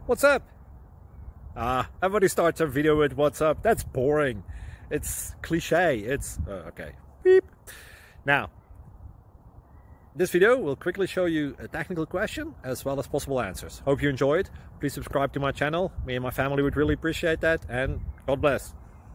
What's up? Everybody starts a video with what's up. That's boring. It's cliche. It's okay. Beep. Now, this video will quickly show you a technical question as well as possible answers. Hope you enjoyed. Please subscribe to my channel. Me and my family would really appreciate that, and God bless.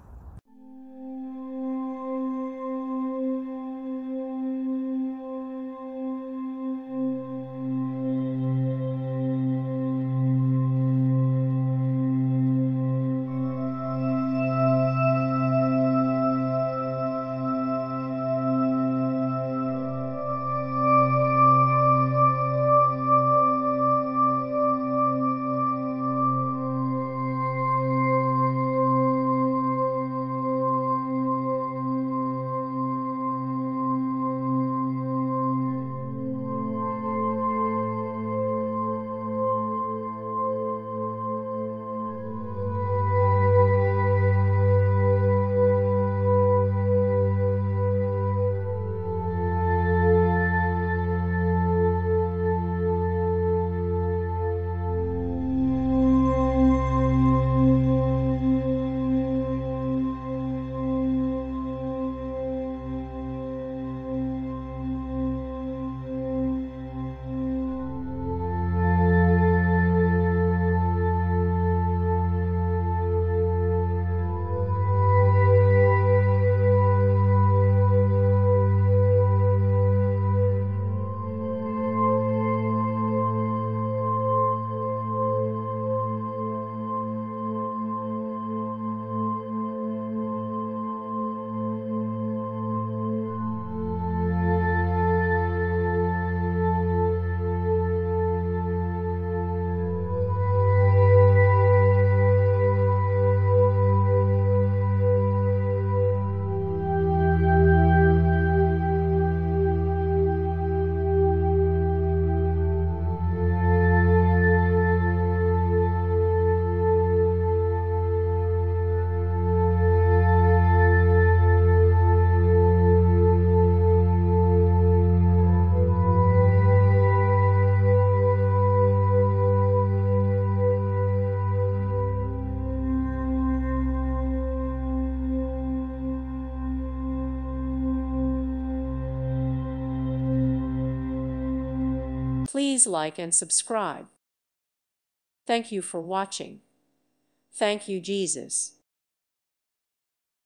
Please like and subscribe. Thank you for watching. Thank you, Jesus.